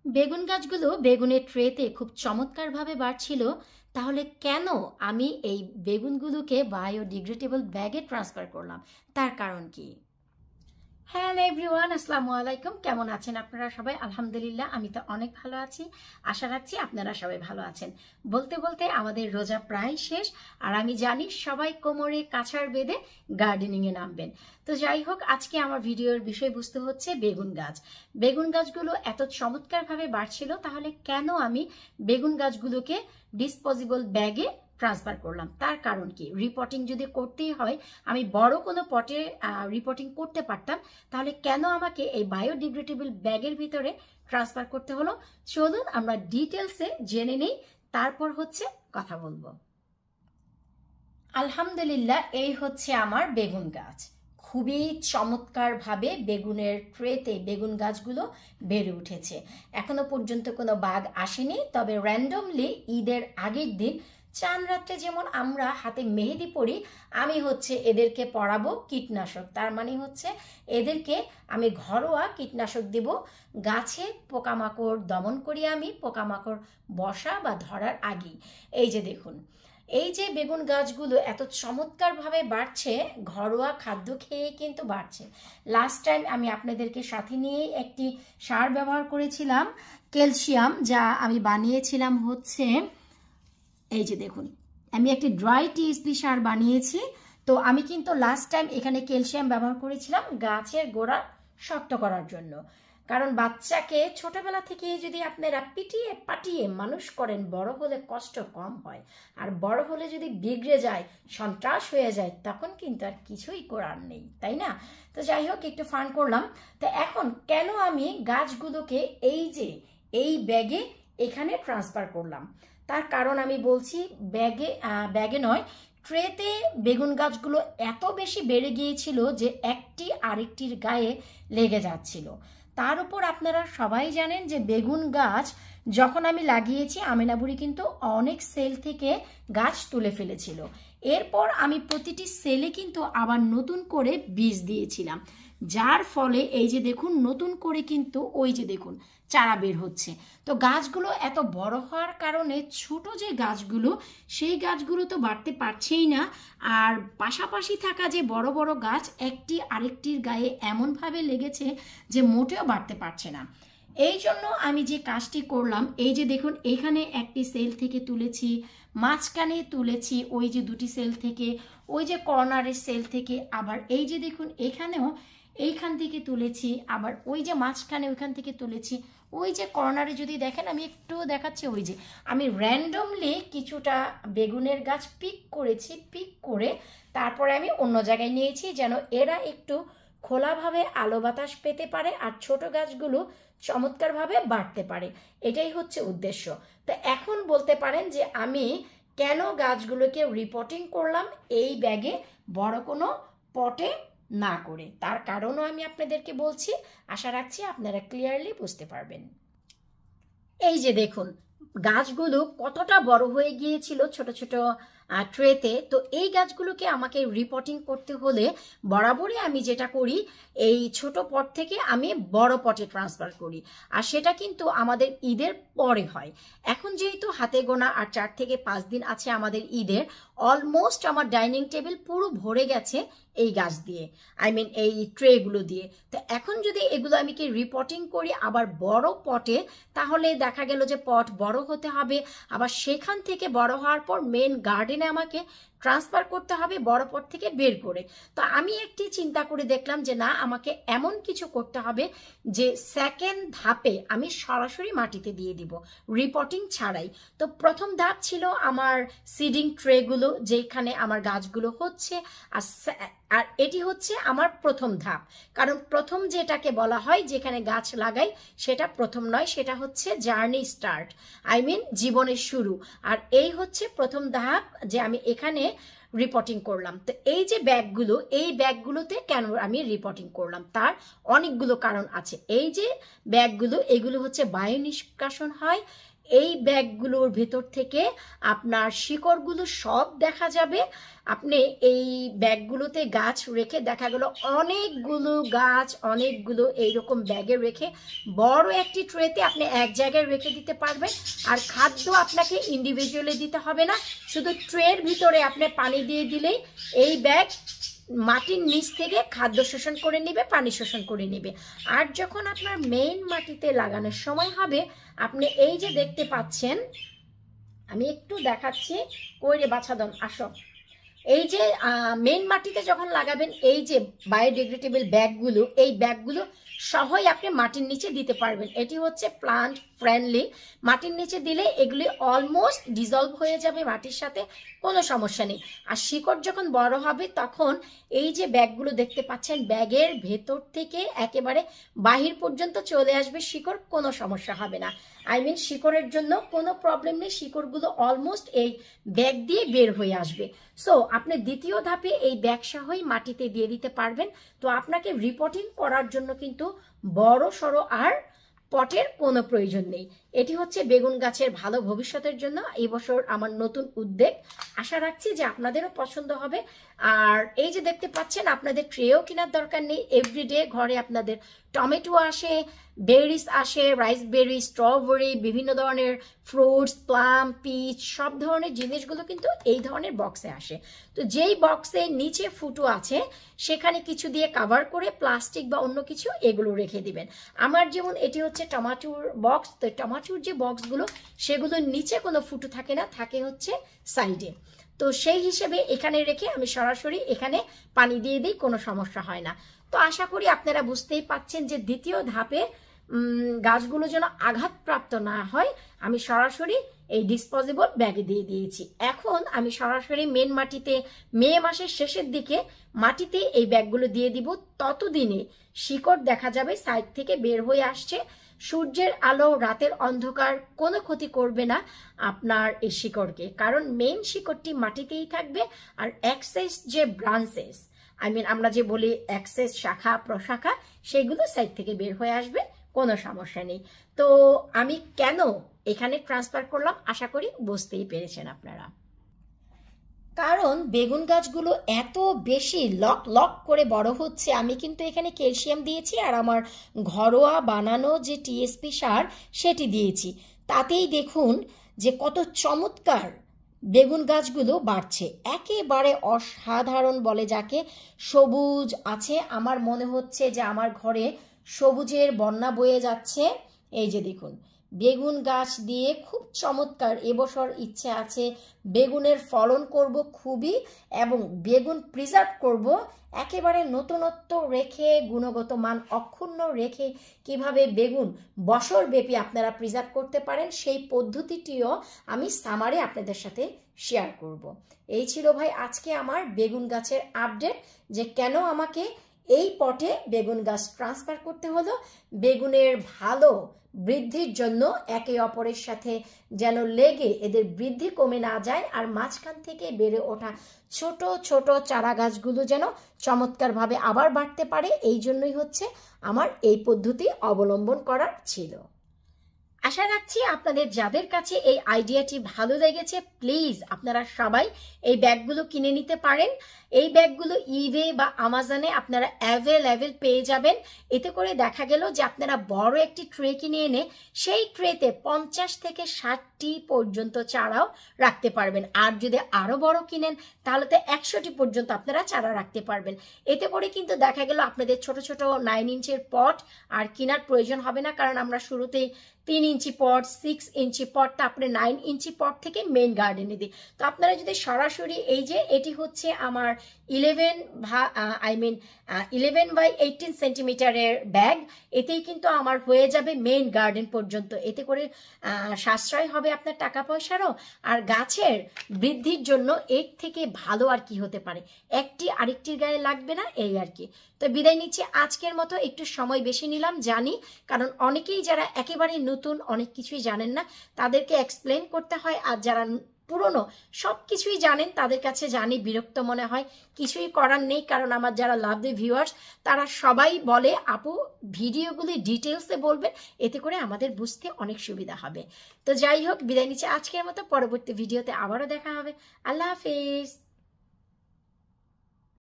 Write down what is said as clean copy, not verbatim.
বেগুন গাছগুলো বেগুনের ট্রেতে খুব চমৎকারভাবে বাড়ছিল। তাহলে কেন আমি এই বেগুনগুলোকে বায়োডিগ্রেডেবল ব্যাগে ট্রান্সফার করলাম, তার কারণ কি? হ্যালো এভরিওয়ান, আসসালামু আলাইকুম। কেমন আছেন আপনারা সবাই? আলহামদুলিল্লাহ, আমি তো অনেক ভালো আছি। আশা রাখছি আপনারা সবাই ভালো আছেন। বলতে বলতে আমাদের রোজা প্রায় শেষ, আর আমি জানি সবাই কোমরে কাছাড় বেঁধে গার্ডেনিংয়ে নামবেন। তো যাই হোক, আজকে আমার ভিডিওর বিষয়বস্তু হচ্ছে বেগুন গাছ। বেগুন গাছগুলো এত চমৎকারভাবে বাড়ছিল, তাহলে কেন আমি বেগুন গাছগুলোকে ডিসপোজেবল ব্যাগে ট্রান্সফার করলাম, তার কারণ কি? রিপোর্টিং যদি করতেই হয়, আমি বড় কোনো পটে রিপোর্টিং করতে পারতাম, তাহলে কেন আমাকে এই বায়োডিগ্রেডেবল ব্যাগের ভিতরে ট্রান্সফার করতে হলো? চলুন আমরা ডিটেলসে জেনে নেই, তারপর হচ্ছে কথা বলবো। আলহামদুলিল্লাহ, এই হচ্ছে আমার বেগুন গাছ। খুবই চমৎকারভাবে বেগুনের ট্রেতে বেগুন গাছগুলো বেড়ে উঠেছে। এখনো পর্যন্ত কোনো বাঘ আসেনি, তবে র্যান্ডমলি ঈদের আগের দিন চান রাত্রে যেমন আমরা হাতে মেহেদি পরি, আমি হচ্ছে এদেরকে পরাবো কীটনাশক। তার মানে হচ্ছে এদেরকে আমি ঘরোয়া কীটনাশক দেব। গাছে পোকামাকড় দমন করি আমি, পোকামাকড় বসা বা ধরার আগেই। এই যে দেখুন, এই যে বেগুন গাছগুলো এত চমৎকারভাবে বাড়ছে, ঘরোয়া খাদ্য খেয়ে কিন্তু বাড়ছে। লাস্ট টাইম আমি আপনাদেরকে সাথে নিয়ে একটি সার ব্যবহার করেছিলাম, ক্যালসিয়াম, যা আমি বানিয়েছিলাম হচ্ছে এই যে দেখুন, আমি একটি ড্রাই টিএসপি সার বানিয়েছি। তো আমি কিন্তু লাস্ট টাইম এখানে ক্যালসিয়াম ব্যবহার করেছিলাম গাছের গোড়া শক্ত করার জন্য। কারণ বাচ্চাকে ছোটবেলা থেকে যদি আপনারা পিটিয়ে পাটিয়ে মানুষ করেন, বড় হলে কষ্ট কম হয়। আর বড় হলে যদি বিগড়ে যায়, সন্ত্রাস হয়ে যায়, তখন কিন্তু আর কিছুই করার নেই, তাই না? তো যাই হোক, একটু ফান করলাম। তো এখন কেন আমি গাছগুলোকে এই ব্যাগে এখানে ট্রান্সফার করলাম, তার কারণ আমি বলছি। ব্যাগে নয়, ট্রেতে বেগুন গাছগুলো এত বেশি বেড়ে গিয়েছিল যে একটি আরেকটির গায়ে লেগে যাচ্ছিল। তার উপর আপনারা সবাই জানেন যে বেগুন গাছ যখন আমি লাগিয়েছি, আমেনা বুড়ি কিন্তু অনেক সেল থেকে গাছ তুলে ফেলেছিল। এরপর আমি প্রতিটি সেলে কিন্তু আবার নতুন করে বীজ দিয়েছিলাম, যার ফলে এই যে দেখুন নতুন করে কিন্তু ওই যে দেখুন চারা বের হচ্ছে। তো গাছগুলো এত বড় হওয়ার কারণে ছোট যে গাছগুলো, সেই গাছগুলো তো বাড়তে পারছেই না। আর পাশাপাশি থাকা যে বড় বড় গাছ একটি আরেকটির গায়ে এমনভাবে লেগেছে যে মোটেও বাড়তে পারছে না। এই জন্য আমি যে কাজটি করলাম, এই যে দেখুন এখানে একটি সেল থেকে তুলেছি, মাঝখানে তুলেছি ওই যে দুটি সেল থেকে, ওই যে কর্নারের সেল থেকে, আবার এই যে দেখুন এখানেও এইখান থেকে তুলেছি, আবার ওই যে মাঝখানে ওইখান থেকে তুলেছি। ওই যে কর্নারে যদি দেখেন, আমি একটু দেখাচ্ছি, ওই যে আমি র্যান্ডমলি কিছুটা বেগুনের গাছ পিক করেছি, পিক করে তারপরে আমি অন্য জায়গায় নিয়েছি, যেন এরা একটু খোলাভাবে আলো বাতাস পেতে পারে আর ছোট গাছগুলো চমৎকারভাবে বাড়তে পারে। এটাই হচ্ছে উদ্দেশ্য। তো এখন বলতে পারেন যে আমি কেন গাছগুলোকে রিপোর্টিং করলাম এই ব্যাগে, বড় কোনো পটে না করে, তার কারণও আমি আপনাদেরকে বলছি। আশা রাখছি আপনারা ক্লিয়ারলি বুঝতে পারবেন। এই যে দেখুন গাছগুলো কতটা বড় হয়ে গিয়েছিল ছোট ছোট ট্রেতে। তো এই গাছগুলোকে আমাকে রিপোর্টিং করতে হলে বরাবরই আমি যেটা করি, এই ছোট পট থেকে আমি বড় পটে ট্রান্সফার করি, আর সেটা কিন্তু আমাদের ঈদের পরে হয়। এখন যেহেতু হাতে গোনা আর 4 থেকে 5 দিন আছে আমাদের ঈদের, অলমোস্ট আমার ডাইনিং টেবিল পুরো ভরে গেছে এই গাছ দিয়ে, এই ট্রেগুলো দিয়ে। তো এখন যদি এগুলো আমি কি রিপোর্টিং করি আবার বড় পটে, তাহলে দেখা গেল যে পট বড় হতে হবে, আবার সেখান থেকে বড় হওয়ার পর মেন গার্ডেনে আমাকে ট্রান্সফার করতে হবে বড় পট থেকে বের করে। তো আমি একটি চিন্তা করে দেখলাম যে না, আমাকে এমন কিছু করতে হবে যে সেকেন্ড ধাপে আমি সরাসরি মাটিতে দিয়ে দিব, রিপোর্টিং ছাড়াই। তো প্রথম ধাপ ছিল আমার সিডিং ট্রেগুলো, যেখানে আমার গাছগুলো হচ্ছে, আর এটি হচ্ছে আমার প্রথম ধাপ। কারণ প্রথম যেটাকে বলা হয় যেখানে গাছ লাগাই, সেটা প্রথম নয়, সেটা হচ্ছে জার্নি স্টার্ট, জীবনের শুরু। আর এই হচ্ছে প্রথম ধাপ যে আমি এখানে রিপোর্টিং করলাম। তো এই যে ব্যাগগুলো, এই ব্যাগগুলোতে কেন আমি রিপোর্টিং করলাম, তার অনেকগুলো কারণ আছে। এই যে ব্যাগগুলো, এগুলো হচ্ছে বায়ু নিষ্কাশন হয়। এই ব্যাগগুলোর ভেতর থেকে আপনার শিকড়গুলো সব দেখা যাবে। আপনি এই ব্যাগগুলোতে গাছ রেখে দেখা গেল অনেকগুলো গাছ অনেকগুলো এইরকম ব্যাগে রেখে বড় একটি ট্রেতে আপনি এক জায়গায় রেখে দিতে পারবেন। আর খাদ্য আপনাকে ইন্ডিভিজুয়ালি দিতে হবে না, শুধু ট্রের ভিতরে আপনি পানি দিয়ে দিলেই এই ব্যাগ মাটির নিচ থেকে খাদ্য শোষণ করে নেবে, পানি শোষণ করে নেবে। আর যখন আপনার মেইন মাটিতে লাগানোর সময় হবে, আপনি এই যে দেখতে পাচ্ছেন, আমি একটু দেখাচ্ছি, কই রে বাছাদন আসো, এই যে মেইন মাটিতে যখন লাগাবেন এই যে বায়োডিগ্রেডেবল ব্যাগগুলো, এই ব্যাগগুলো সহই আপনি মাটির নিচে দিতে পারবেন। এটি হচ্ছে প্লান্ট ফ্রেন্ডলি, মাটির নিচে দিলে এগুলি অলমোস্ট ডিজলভ হয়ে যাবে মাটির সাথে, কোনো সমস্যা নেই। আর শিকড় যখন বড় হবে তখন এই যে ব্যাগগুলো দেখতে পাচ্ছেন, ব্যাগের ভেতর থেকে একেবারে বাহির পর্যন্ত চলে আসবে শিকড়, কোনো সমস্যা হবে না। আই মিন শিকড়ের জন্য কোনো প্রবলেম নেই, শিকড়গুলো অলমোস্ট এই ব্যাগ দিয়ে বের হয়ে আসবে। সো আপনি দ্বিতীয় ধাপে এই ব্যাগ সহই মাটিতে দিয়ে দিতে পারবেন। তো আপনাকে রিপোর্টিং করার জন্য কিন্তু বড় সড়ো আর পটের কোনো প্রয়োজন নেই। এটি হচ্ছে বেগুন গাছের ভালো ভবিষ্যতের জন্য এই বছর আমার নতুন উদ্যোগ। আশা রাখছি যে আপনাদেরও পছন্দ হবে। আর এই যে দেখতে পাচ্ছেন, আপনাদের ট্রেও কেনার দরকার নেই, এভরিডে ঘরে আপনাদের টমেটো আসে, বেরিস আসে, রাইসবেরি, স্ট্রবেরি, বিভিন্ন ধরনের ফ্রুটস, প্লাম, পিচ, সব ধরনের জিনিসগুলো কিন্তু এই ধরনের বক্সে আসে। তো যেই বক্সে নিচে ফুটো আছে সেখানে কিছু দিয়ে কাভার করে প্লাস্টিক বা অন্য কিছু এগুলো রেখে দিবেন। আমার যেমন এটি হচ্ছে টমাটোর বক্স, তো টমাটোর যে বক্সগুলো সেগুলোর নিচে কোনো ফুটো থাকে না, থাকে হচ্ছে সাইডে। তো সেই হিসেবে এখানে রেখে আমি সরাসরি এখানে পানি দিয়ে দিই, কোনো সমস্যা হয় না। তো আশা করি আপনারা বুঝতেই পাচ্ছেন যে দ্বিতীয় ধাপে গাছগুলো যেন আঘাতপ্রাপ্ত না হয়, আমি সরাসরি এই ডিসপোজেবল ব্যাগে দিয়ে দিয়েছি। এখন আমি সরাসরি মেন মাটিতে মে মাসের শেষের দিকে মাটিতে এই ব্যাগগুলো দিয়ে দিব। ততদিনে শিকড় দেখা যাবে সাইড থেকে বের হয়ে আসছে। সূর্যের আলো, রাতের অন্ধকার কোনো ক্ষতি করবে না আপনার এই শিকড়কে, কারণ মেইন শিকড়টি মাটিতেই থাকবে। আর এক্সেস যে ব্রাঞ্চেস, আই মিন আমরা যে বলি এক্সেস শাখা প্রশাখা, সেগুলো সাইড থেকে বের হয়ে আসবে, কোনো সমস্যা নেই। তো আমি কেন এখানে ট্রান্সফার করলাম আশা করি বুঝতেই পেরেছেন আপনারা। কারণ বেগুন গাছগুলো এত বেশি লক লক করে বড় হচ্ছে, আমি কিন্তু এখানে ক্যালসিয়াম দিয়েছি আর আমার ঘরোয়া বানানো যে টিএসপি সার সেটি দিয়েছি। তাতেই দেখুন যে কত চমৎকার বেগুন গাছগুলো বাড়ছে, একেবারে অসাধারণ বলে যাকে। সবুজ আছে, আমার মনে হচ্ছে যে আমার ঘরে সবুজের বন্যা বয়ে যাচ্ছে। এই যে দেখুন বেগুন গাছ দিয়ে খুব চমৎকার, এবছর ইচ্ছে আছে বেগুনের ফলন করব খুবই, এবং বেগুন প্রিজার্ভ করব একেবারে নতুনত্ব রেখে, গুণগত মান অক্ষুণ্ণ রেখে কিভাবে বেগুন বছরব্যাপী আপনারা প্রিজার্ভ করতে পারেন সেই পদ্ধতিটিও আমি সামারে আপনাদের সাথে শেয়ার করব। এই ছিল ভাই আজকে আমার বেগুন গাছের আপডেট, যে কেন আমাকে এই পটে বেগুন গাছ ট্রান্সফার করতে হলো। বেগুনের ভালো বৃদ্ধির জন্য একে অপরের সাথে যেন লেগে এদের বৃদ্ধি কমে না যায়, আর মাঝখান থেকে বেড়ে ওঠা ছোট ছোট চারা গাছগুলো যেন চমৎকারভাবে আবার বাড়তে পারে, এই জন্যই হচ্ছে আমার এই পদ্ধতি অবলম্বন করার ছিল। আশা রাখছি আপনাদের যাদের কাছে এই আইডিয়াটি ভালো লেগেছে, প্লিজ আপনারা সবাই এই ব্যাগগুলো কিনে নিতে পারেন। এই ব্যাগগুলো ইবে বা আমাজনে আপনারা অ্যাভেলেবেল পেয়ে যাবেন। এতে করে দেখা গেল যে আপনারা বড় একটি ট্রে কিনে এনে সেই ট্রেতে 50 থেকে 60টি পর্যন্ত চারাও রাখতে পারবেন। আর যদি আরও বড় কিনেন তাহলে তো 100টি পর্যন্ত আপনারা চারা রাখতে পারবেন। এতে করে কিন্তু দেখা গেল আপনাদের ছোট ছোট 9 ইঞ্চের পট আর কেনার প্রয়োজন হবে না, কারণ আমরা শুরুতেই 3 ইঞ্চি পট, 6 ইঞ্চি পট, তারপরে 9 ইঞ্চি পট থেকে মেইন গার্ডেনে দিই। তো আপনারা যদি সরাসরি এই যে এটি হচ্ছে আমার 11 বাই 18 সেন্টিমিটারের ব্যাগ, এতেই কিন্তু আমার হয়ে যাবে মেইন গার্ডেন পর্যন্ত। এতে করে সাশ্রয় হবে আপনার টাকা পয়সারও, আর গাছের বৃদ্ধির জন্য এর থেকে ভালো আর কি হতে পারে, একটি আরেকটির গায়ে লাগবে না, এই আর কি। তো বিদায় নিচ্ছি আজকের মতো, একটু সময় বেশি নিলাম জানি, কারণ অনেকেই যারা একেবারে নতুন অনেক কিছুই জানেন না তাদেরকে এক্সপ্লেন করতে হয়, আর যারা পুরনো সব কিছুই জানেন, তাদের কাছে জানি বিরক্ত মনে হয়, কিছুই করার নেই। কারণ আমার যারা লাভলি ভিউয়ার্স তারা সবাই বলে আপু ভিডিওগুলি ডিটেলসে বলবেন, এতে করে আমাদের বুঝতে অনেক সুবিধা হবে। তো যাই হোক, বিদায় নিচ্ছি আজকের মতো। পরবর্তী ভিডিওতে আবারও দেখা হবে। আল্লাহ হাফিজ।